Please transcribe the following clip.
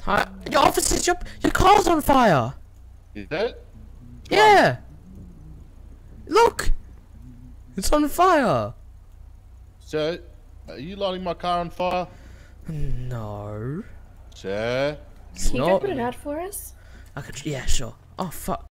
Hi. Your officers, your car's on fire. Is that? Yeah. Look. It's on fire. Sir, are you lighting my car on fire? No. Sir? Can you No. guys put it out for us? I could. Yeah, sure. Oh fuck.